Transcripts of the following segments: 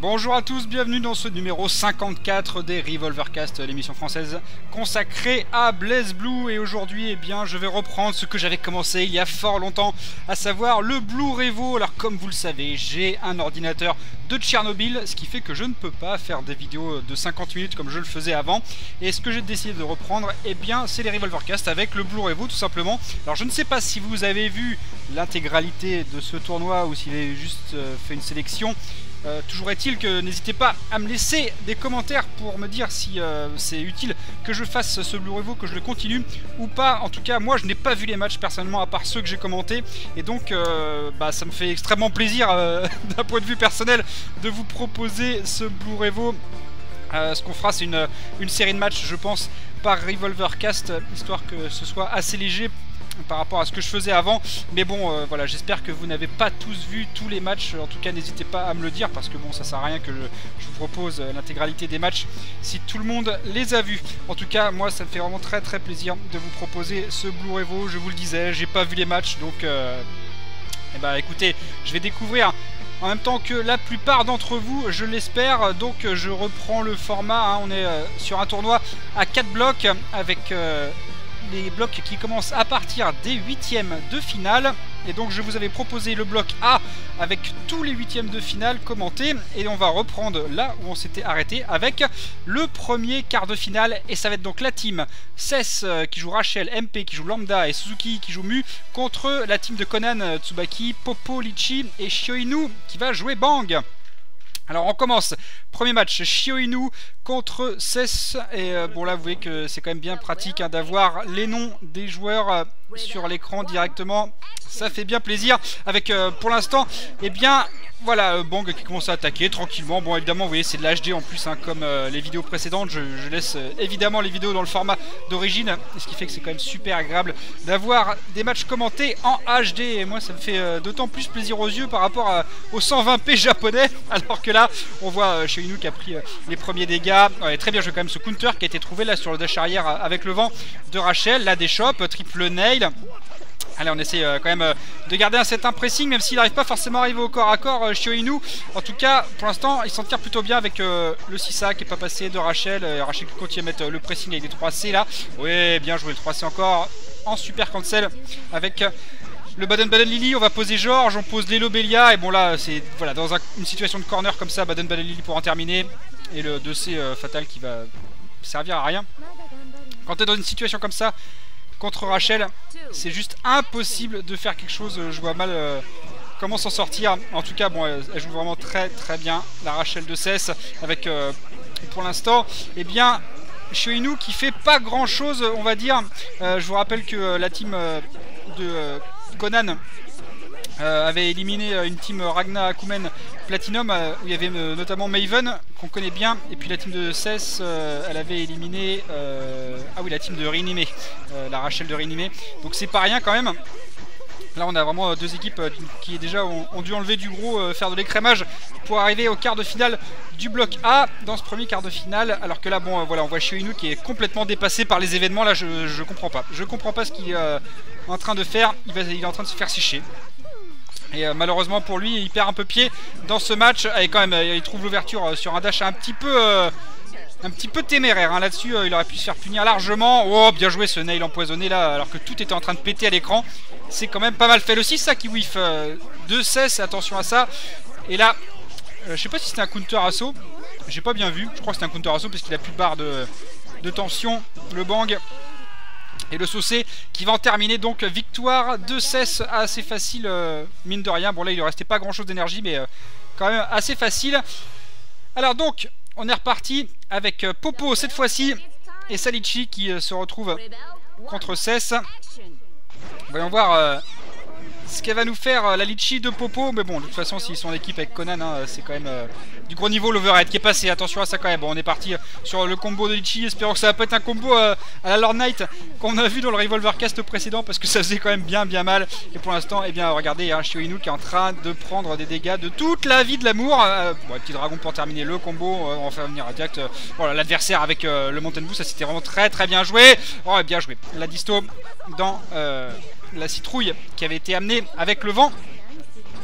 Bonjour à tous, bienvenue dans ce numéro 54 des Revolvercast, l'émission française consacrée à BlazBlue. Et aujourd'hui, eh bien, je vais reprendre ce que j'avais commencé il y a fort longtemps, à savoir le Blue Revo. Alors comme vous le savez, j'ai un ordinateur de Tchernobyl, ce qui fait que je ne peux pas faire des vidéos de 50 minutes comme je le faisais avant. Et ce que j'ai décidé de reprendre, eh bien, c'est les Revolvercast avec le Blue Revo tout simplement. Alors je ne sais pas si vous avez vu l'intégralité de ce tournoi ou s'il est juste fait une sélection. Toujours est-il que n'hésitez pas à me laisser des commentaires pour me dire si c'est utile que je fasse ce Blue Revo, que je le continue ou pas. En tout cas, moi je n'ai pas vu les matchs personnellement à part ceux que j'ai commentés. Et donc ça me fait extrêmement plaisir d'un point de vue personnel de vous proposer ce Blue Revo. Ce qu'on fera, c'est une série de matchs, je pense, par Revolvercast, histoire que ce soit assez léger par rapport à ce que je faisais avant. Mais bon, voilà, j'espère que vous n'avez pas tous vu tous les matchs. En tout cas, n'hésitez pas à me le dire, parce que bon, ça sert à rien que je vous propose l'intégralité des matchs si tout le monde les a vus. En tout cas, moi, ça me fait vraiment très très plaisir de vous proposer ce Blue Revo. Je vous le disais, j'ai pas vu les matchs, donc écoutez, je vais découvrir en même temps que la plupart d'entre vous, je l'espère. Donc je reprends le format, hein. On est sur un tournoi à 4 blocs avec les blocs qui commencent à partir des huitièmes de finale. Et donc je vous avais proposé le bloc A avec tous les huitièmes de finale commentés. Et on va reprendre là où on s'était arrêté avec le premier quart de finale. Et ça va être donc la team Cess qui joue Rachel, MP qui joue Lambda et Suzuki qui joue Mu, contre la team de Conan, Tsubaki, Popo, Litchi et Shioinu qui va jouer Bang. Alors on commence, premier match, Shioinu contre Cess. Et bon là vous voyez que c'est quand même bien pratique, hein, d'avoir les noms des joueurs sur l'écran directement. Ça fait bien plaisir avec pour l'instant, eh bien voilà, Bang qui commence à attaquer tranquillement. Bon évidemment vous voyez c'est de l'HD en plus, hein, comme les vidéos précédentes. Je laisse évidemment les vidéos dans le format d'origine, ce qui fait que c'est quand même super agréable d'avoir des matchs commentés en HD. Et moi ça me fait d'autant plus plaisir aux yeux par rapport aux 120p japonais. Alors que là on voit Shioinu qui a pris les premiers dégâts. Ouais, très bien joué quand même ce counter qui a été trouvé là sur le dash arrière avec le vent de Rachel. Là des chops, triple nail. Allez, on essaie quand même de garder un certain pressing, même s'il n'arrive pas forcément à arriver au corps à corps, Shioinu. En tout cas, pour l'instant, il s'en tire plutôt bien avec le 6A qui n'est pas passé de Rachel. Rachel qui continue à mettre le pressing avec des 3C là. Oui, bien joué, le 3C encore en super cancel avec le Baden-Baden Lily. On va poser George, on pose Lelo Belia. Et bon là, c'est voilà, dans une situation de corner comme ça, Baden-Baden Lily pour en terminer. Et le 2C fatal qui va servir à rien. Quand tu es dans une situation comme ça, contre Rachel, c'est juste impossible de faire quelque chose. Je vois mal comment s'en sortir. En tout cas, bon, elle joue vraiment très très bien, la Rachel de Cess, avec pour l'instant, eh bien, Shioinu qui fait pas grand chose, on va dire. Je vous rappelle que la team de Conan avait éliminé une team Ragna Akumen Platinum où il y avait notamment Maven qu'on connaît bien, et puis la team de Cess elle avait éliminé ah oui, la team de Rinime, la Rachel de Rinime, donc c'est pas rien quand même. Là on a vraiment deux équipes qui déjà ont dû enlever du gros, faire de l'écrémage pour arriver au quart de finale du bloc A dans ce premier quart de finale. Alors que là bon voilà, on voit Shioinu qui est complètement dépassé par les événements. Là je comprends pas ce qu'il est en train de faire. Il est en train de se faire sécher. Et malheureusement pour lui, il perd un peu pied dans ce match. Et quand même, il trouve l'ouverture sur un dash un petit peu téméraire, hein. Là-dessus, il aurait pu se faire punir largement. Oh, bien joué ce nail empoisonné là, alors que tout était en train de péter à l'écran. C'est quand même pas mal fait. Le 6 ça qui whiff de Cess, attention à ça. Et là, je sais pas si c'était un counter assaut. J'ai pas bien vu. Je crois que c'était un counter assaut parce qu'il a plus de barre de tension. Le Bang. Et le saucé qui va en terminer, donc victoire de Cess assez facile, mine de rien. Bon là il ne restait pas grand chose d'énergie, mais quand même assez facile. Alors donc on est reparti avec Popo cette fois-ci et Salichi qui se retrouve contre Cess. Voyons voir ce qu'elle va nous faire la Litchi de Popo. Mais bon de toute façon s'ils sont en équipe avec Conan, hein, c'est quand même du gros niveau. L'overhead qui est passé, attention à ça quand même. Bon on est parti sur le combo de Litchi, espérons que ça va pas être un combo à la Lord Knight qu'on a vu dans le Revolvercast précédent, parce que ça faisait quand même bien mal. Et pour l'instant, eh bien regardez, hein, Shioinu qui est en train de prendre des dégâts de toute la vie de l'amour. Bon, petit dragon pour terminer le combo. On va faire venir direct voilà, l'adversaire avec le Mountain Boo. Ça c'était vraiment très bien joué. Oh bien joué, la disto dans la citrouille qui avait été amenée avec le vent.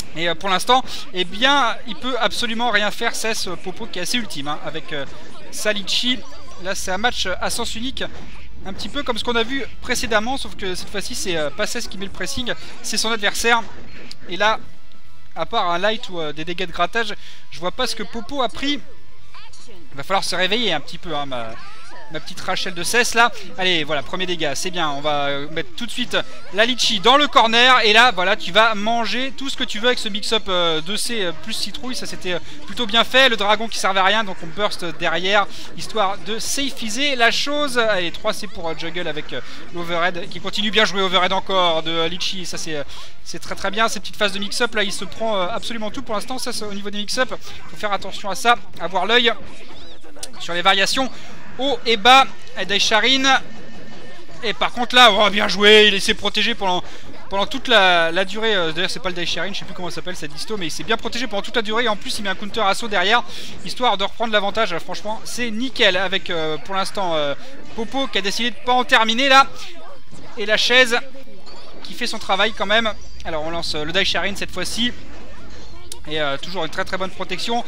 Et pour l'instant, eh bien, il peut absolument rien faire. C'est ce Popo qui est assez ultime hein, avec Salichi. Là, c'est un match à sens unique. Un petit peu comme ce qu'on a vu précédemment, sauf que cette fois-ci, c'est pas Cess qui met le pressing, c'est son adversaire. Et là, à part un light ou des dégâts de grattage, je vois pas ce que Popo a pris. Il va falloir se réveiller un petit peu, hein, ma petite Rachel de Cess là. Allez, voilà, premier dégât, c'est bien. On va mettre tout de suite la Litchi dans le corner. Et là, voilà, tu vas manger tout ce que tu veux avec ce mix-up 2C plus citrouille. Ça, c'était plutôt bien fait. Le dragon qui servait à rien, donc on burst derrière, histoire de safeiser la chose. Allez, 3C pour Juggle avec l'overhead qui continue bien jouer. Overhead encore de Litchi. Ça, c'est très très bien. Ces petites phases de mix-up là, il se prend absolument tout pour l'instant. Ça, au niveau des mix-up, il faut faire attention à ça, avoir l'œil sur les variations haut et bas. Daisharin. Et par contre là, oh, bien joué, il s'est protégé pendant toute la durée. D'ailleurs c'est pas le Daisharin, je sais plus comment ça s'appelle cette disto, mais il s'est bien protégé pendant toute la durée. Et en plus il met un counter assaut derrière, histoire de reprendre l'avantage. Franchement c'est nickel avec pour l'instant Popo qui a décidé de pas en terminer là. Et la chaise qui fait son travail quand même. Alors on lance le Daisharin cette fois-ci. Et toujours une très très bonne protection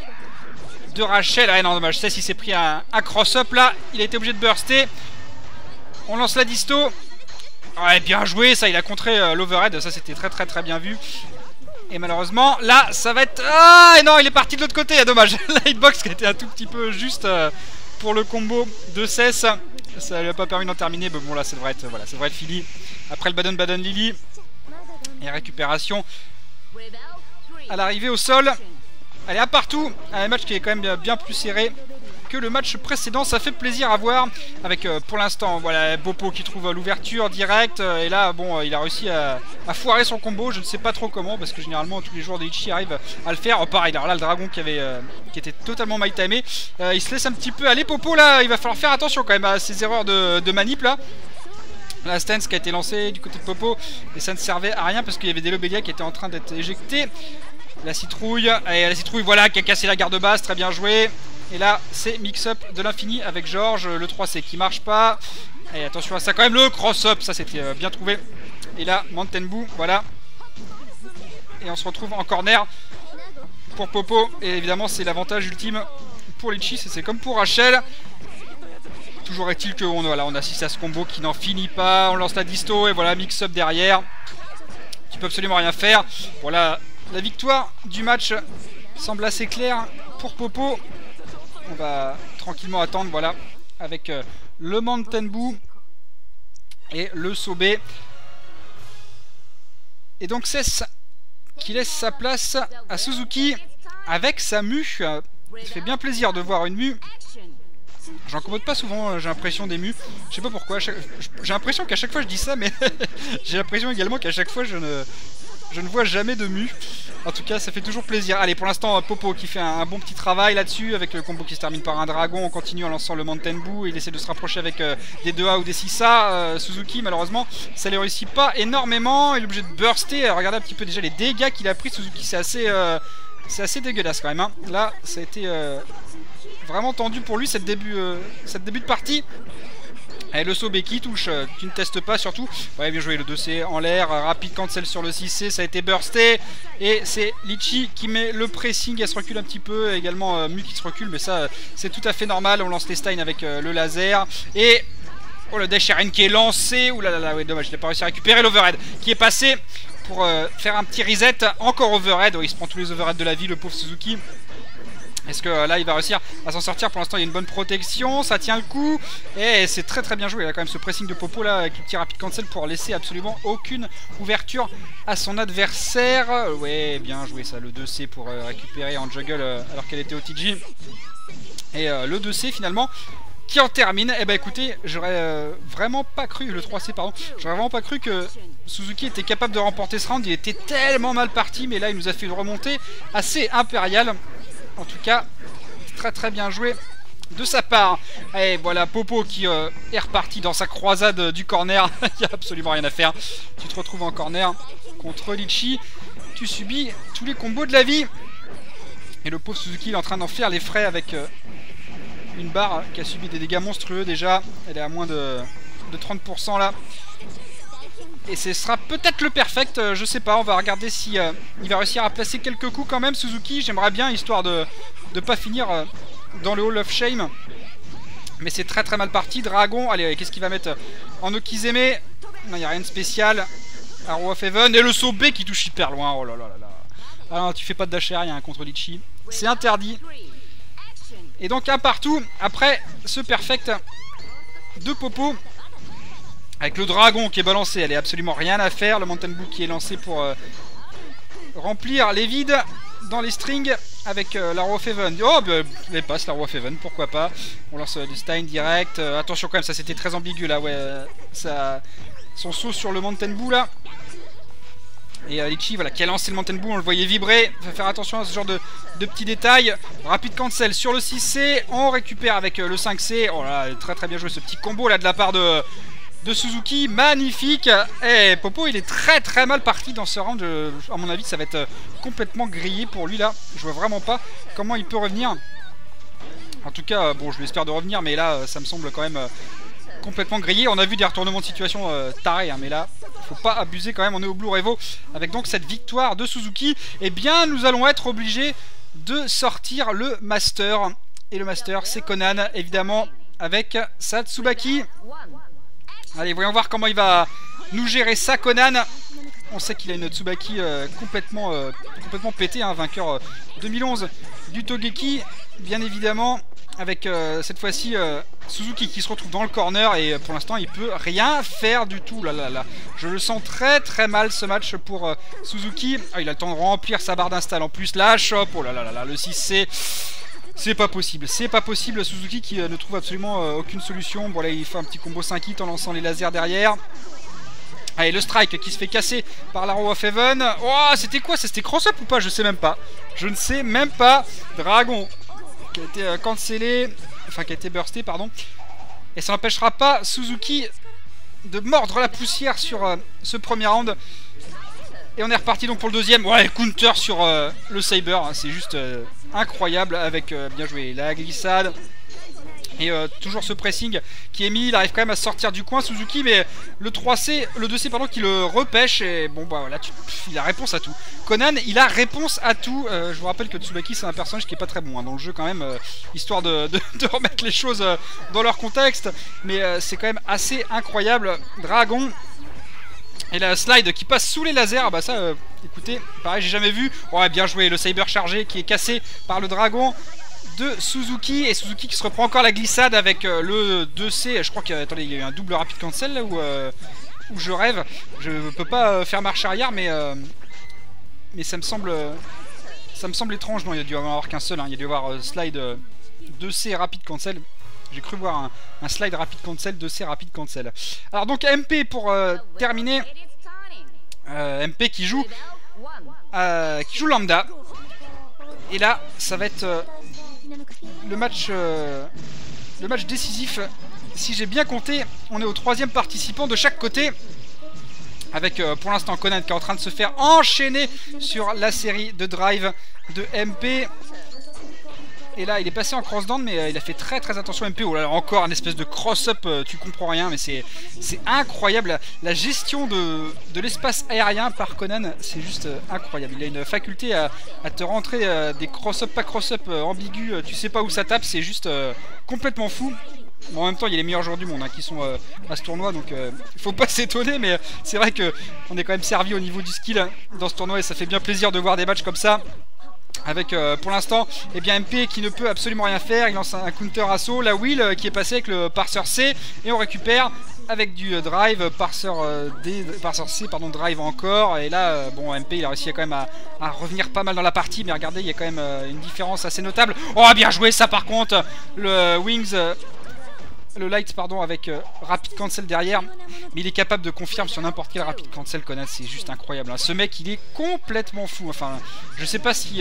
de Rachel. Ah non, dommage, Cess il s'est pris un cross-up là, il a été obligé de burster. On lance la disto. Ouais, bien joué, ça il a contré l'overhead, ça c'était très très très bien vu. Et malheureusement, là ça va être... Ah et non, il est parti de l'autre côté, dommage. La hitbox qui a été un tout petit peu juste pour le combo de Cess. Ça lui a pas permis d'en terminer, mais bon là ça devrait être, voilà, ça devrait être fini. Après le Baden Lily. Et récupération à l'arrivée au sol. Allez, à partout, un match qui est quand même bien plus serré que le match précédent, ça fait plaisir à voir. Avec pour l'instant, voilà, Popo qui trouve l'ouverture directe. Et là, bon, il a réussi à foirer son combo, je ne sais pas trop comment, parce que généralement tous les joueurs de Litchi arrivent à le faire. Oh, pareil, alors là, le dragon qui était totalement my-timé. Il se laisse un petit peu aller, Popo, là, il va falloir faire attention quand même à ses erreurs de manip, là. La stance qui a été lancée du côté de Popo, et ça ne servait à rien parce qu'il y avait des Lobelia qui étaient en train d'être éjectés. La citrouille, et la citrouille voilà qui a cassé la garde basse, très bien joué. Et là c'est mix-up de l'infini avec George, le 3C qui marche pas. Et attention à ça quand même, le cross-up, ça c'était bien trouvé. Et là Mountain Boo, voilà. Et on se retrouve en corner pour Popo. Et évidemment c'est l'avantage ultime pour Litchi, c'est comme pour Rachel. Toujours est-il qu'on voilà, on assiste à ce combo qui n'en finit pas. On lance la disto et voilà, mix-up derrière. Tu peux absolument rien faire. Voilà. La victoire du match semble assez claire pour Popo. On va tranquillement attendre, voilà, avec le Mountain Boo et le Sobé. Et donc Cess qui laisse sa place à Suzuki avec sa mue. Ça fait bien plaisir de voir une mue. J'en commode pas souvent, j'ai l'impression, des mues. Je sais pas pourquoi. J'ai l'impression qu'à chaque fois je dis ça, mais j'ai l'impression également qu'à chaque fois je ne vois jamais de mue. En tout cas, ça fait toujours plaisir. Allez, pour l'instant, Popo qui fait un bon petit travail là-dessus, avec le combo qui se termine par un dragon. On continue en lançant le Mountain Boo. Il essaie de se rapprocher avec des 2A ou des 6A. Suzuki, malheureusement, ça ne le réussit pas énormément. Il est obligé de burster. Alors, regardez un petit peu déjà les dégâts qu'il a pris. Suzuki, c'est assez dégueulasse quand même. Hein. Là, ça a été vraiment tendu pour lui cette début de partie. Allez, le Sobé qui touche, tu ne testes pas surtout. Ouais, bien joué, le 2C en l'air, rapide cancel sur le 6C, ça a été bursté. Et c'est Litchi qui met le pressing, elle se recule un petit peu, également Mu qui se recule, mais ça c'est tout à fait normal. On lance les Stein avec le laser. Et oh, le Daisharin qui est lancé, ouh là là, ouais, dommage, il n'a pas réussi à récupérer l'overhead qui est passé pour faire un petit reset. Encore overhead, oh, il se prend tous les overheads de la vie, le pauvre Suzuki. Est-ce que là il va réussir à s'en sortir? Pour l'instant il y a une bonne protection, ça tient le coup. Et c'est très très bien joué, il a quand même ce pressing de Popo là avec le petit rapid cancel pour laisser absolument aucune ouverture à son adversaire. Ouais, bien joué ça, le 2C pour récupérer en juggle alors qu'elle était au TG. Et le 2C finalement qui en termine. Et bah écoutez, j'aurais vraiment pas cru, le 3C pardon, j'aurais vraiment pas cru que Suzuki était capable de remporter ce round. Il était tellement mal parti, mais là il nous a fait une remontée assez impériale. En tout cas, très très bien joué de sa part. Et voilà, Popo qui est reparti dans sa croisade du corner. Il n'y a absolument rien à faire. Tu te retrouves en corner contre Litchi. Tu subis tous les combos de la vie. Et le pauvre Suzuki il est en train d'en faire les frais avec une barre qui a subi des dégâts monstrueux déjà. Elle est à moins de 30% là. Et ce sera peut-être le perfect, je sais pas, on va regarder si il va réussir à placer quelques coups quand même, Suzuki. J'aimerais bien, histoire de pas finir dans le Hall of Shame. Mais c'est très très mal parti. Dragon, allez, qu'est-ce qu'il va mettre en Okizeme? Non, il n'y a rien de spécial. Arrow of Heaven, et le saut B qui touche hyper loin, oh là là là là. Ah non, tu fais pas de dash aérien contre Litchi. C'est interdit. Et donc un partout, après ce perfect de Popo. Avec le dragon qui est balancé, elle est absolument rien à faire. Le Mountain Blue qui est lancé pour remplir les vides dans les strings avec la Row of Heaven. Oh, bah, elle passe la Row of Heaven, pourquoi pas. On lance du Stein direct. Attention quand même, ça c'était très ambigu là, ouais. Son saut sur le Mountain Blue là. Et Litchi, voilà, qui a lancé le Mountain Blue, on le voyait vibrer. Il faut faire attention à ce genre de petits détails. Rapid cancel sur le 6C. On récupère avec le 5C. Oh là, très très bien joué ce petit combo là de la part de Suzuki, magnifique. Et Popo il est très très mal parti dans ce round, à mon avis ça va être complètement grillé pour lui là, je vois vraiment pas comment il peut revenir. En tout cas bon, je lui espère de revenir, mais là ça me semble quand même complètement grillé. On a vu des retournements de situation tarés, hein, mais là faut pas abuser quand même. On est au Blue Revo avec donc cette victoire de Suzuki. Et bien nous allons être obligés de sortir le Master, et le Master c'est Conan évidemment avec sa Tsubaki. Allez, voyons voir comment il va nous gérer ça, Conan. On sait qu'il a une Tsubaki complètement pétée, hein, vainqueur 2011 du Togeki, bien évidemment, avec cette fois-ci Suzuki qui se retrouve dans le corner et pour l'instant il peut rien faire du tout. Là, là, là. Je le sens très très mal ce match pour Suzuki. Ah, il a le temps de remplir sa barre d'install en plus. La chope, oh là là là là, le 6C. C'est pas possible, Suzuki qui ne trouve absolument aucune solution. Bon là il fait un petit combo 5 hits en lançant les lasers derrière. Allez, le strike qui se fait casser par la Row of Heaven. Oh, c'était quoi? C'était cross-up ou pas? Je sais même pas. Je ne sais même pas. Dragon qui a été cancellé, enfin qui a été bursté, pardon. Et ça n'empêchera pas Suzuki de mordre la poussière sur ce premier round. Et on est reparti donc pour le deuxième. Ouais, counter sur le Saber, hein, c'est juste incroyable avec, bien joué, la glissade. Et toujours ce pressing qui est mis, il arrive quand même à sortir du coin Suzuki, mais le 3C, le 2C pardon, qui le repêche. Et bon bah voilà, il a réponse à tout. Conan, il a réponse à tout. Je vous rappelle que Tsubaki c'est un personnage qui est pas très bon hein, dans le jeu quand même, histoire de remettre les choses dans leur contexte. Mais c'est quand même assez incroyable. Dragon. Et la slide qui passe sous les lasers, ah bah ça, écoutez, pareil, j'ai jamais vu. Ouais, bien joué, le Saber chargé qui est cassé par le dragon de Suzuki. Et Suzuki qui se reprend encore la glissade avec le 2C. Je crois qu'il y a eu un double rapid cancel là où je rêve. Je peux pas faire marche arrière, mais ça me semble étrange. Non, il y a dû y avoir qu'un seul, hein. Il y a dû y avoir slide 2C rapid cancel. J'ai cru voir un slide rapid cancel, 2C rapid cancel. Alors donc MP pour terminer. MP qui joue lambda. Et là, ça va être le match décisif. Si j'ai bien compté, on est au 3e participant de chaque côté. Avec pour l'instant Conan qui est en train de se faire enchaîner sur la série de drive de MP. Et là il est passé en cross-down, mais il a fait très très attention MP. Oh là là, encore un espèce de cross-up, tu comprends rien, mais c'est incroyable. La gestion de l'espace aérien par Conan, c'est juste incroyable. Il a une faculté à te rentrer des cross-up, pas cross-up ambigus, tu sais pas où ça tape, c'est juste complètement fou. Bon, en même temps il y a les meilleurs joueurs du monde hein, qui sont à ce tournoi, donc il faut pas s'étonner, mais c'est vrai qu'on est quand même servi au niveau du skill hein, dans ce tournoi, et ça fait bien plaisir de voir des matchs comme ça. Avec pour l'instant eh bien MP qui ne peut absolument rien faire. Il lance un counter assaut, la Will qui est passé avec le parser C, et on récupère avec du drive, parser C, pardon, drive encore. Et là bon, MP il a réussi quand même à revenir pas mal dans la partie, mais regardez, il y a quand même une différence assez notable. Oh, bien joué ça par contre, le Wings, le light pardon, avec rapid cancel derrière, mais il est capable de confirmer sur n'importe quel rapid cancel. Conan, c'est juste incroyable hein. Ce mec il est complètement fou, enfin je sais pas si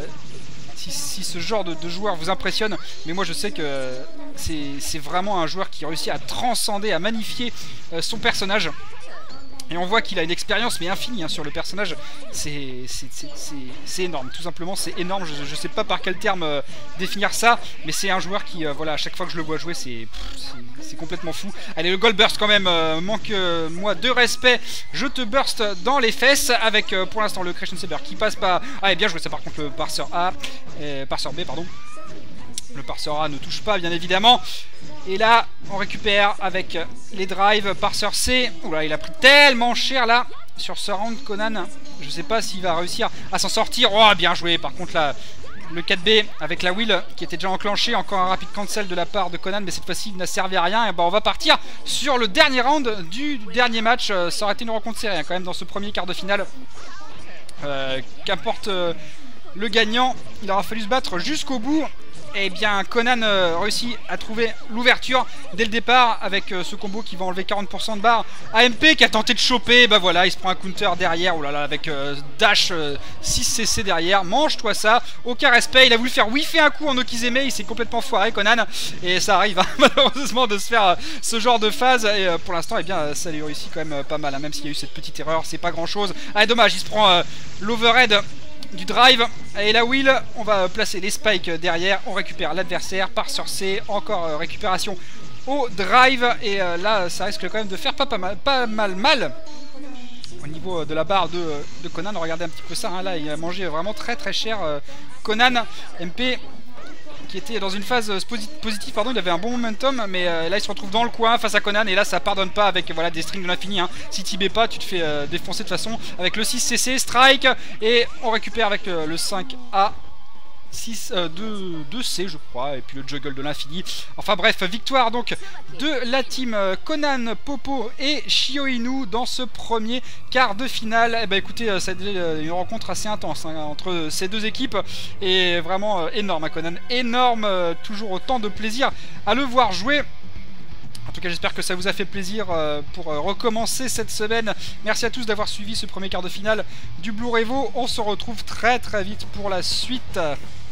ce genre de joueur vous impressionne, mais moi je sais que c'est vraiment un joueur qui réussit à transcender, à magnifier son personnage. Et on voit qu'il a une expérience mais infinie hein, sur le personnage. C'est énorme, tout simplement c'est énorme. Je sais pas par quel terme définir ça, mais c'est un joueur qui, voilà, à chaque fois que je le vois jouer, c'est complètement fou. Allez, le goal burst quand même, manque-moi de respect. Je te burst dans les fesses avec pour l'instant le Crescent Saber qui passe pas. Ah, et bien joué ça par contre le parseur A, parseur B, pardon. Le parseur A ne touche pas bien évidemment. Et là on récupère avec les drives. Parseur C. Oula, il a pris tellement cher là sur ce round Conan. Je sais pas s'il va réussir à s'en sortir. Oh bien joué. Par contre là le 4B avec la wheel qui était déjà enclenché. Encore un rapide cancel de la part de Conan, mais cette fois-ci il n'a servi à rien. Et ben on va partir sur le dernier round du dernier match. Ça aurait été une rencontre serrée hein, quand même dans ce premier quart de finale. Qu'importe le gagnant, il aura fallu se battre jusqu'au bout. Et bien Conan réussit à trouver l'ouverture dès le départ avec ce combo qui va enlever 40% de barre. AMP qui a tenté de choper, bah voilà, il se prend un counter derrière, oh là là, avec dash 6cc derrière, mange-toi ça, aucun respect, il a voulu faire whiffer un coup en Okizeme, il s'est complètement foiré Conan, et ça arrive hein, malheureusement de se faire ce genre de phase, et pour l'instant eh bien ça lui réussit quand même pas mal, hein, même s'il y a eu cette petite erreur, c'est pas grand chose. Ah dommage, il se prend l'overhead du drive et la wheel, on va placer les spikes derrière, on récupère l'adversaire par sur C, encore récupération au drive et là ça risque quand même de faire pas mal au niveau de la barre de Conan. Regardez un petit peu ça hein, là il a mangé vraiment très cher Conan. MP qui était dans une phase positive, pardon, il avait un bon momentum, mais là il se retrouve dans le coin face à Conan, et là ça pardonne pas avec voilà, des strings de l'infini, hein. Si tu baies pas, tu te fais défoncer de toute façon, avec le 6cc, strike, et on récupère avec le 5A, 2C je crois, et puis le juggle de l'infini. Enfin bref, victoire donc de la team Conan, Popo et Shio Inu dans ce premier quart de finale. Et bah écoutez, ça a été une rencontre assez intense hein, entre ces deux équipes, et vraiment énorme à Conan, énorme, toujours autant de plaisir à le voir jouer. En tout cas j'espère que ça vous a fait plaisir pour recommencer cette semaine. Merci à tous d'avoir suivi ce premier quart de finale du Blue Revo. On se retrouve très vite pour la suite.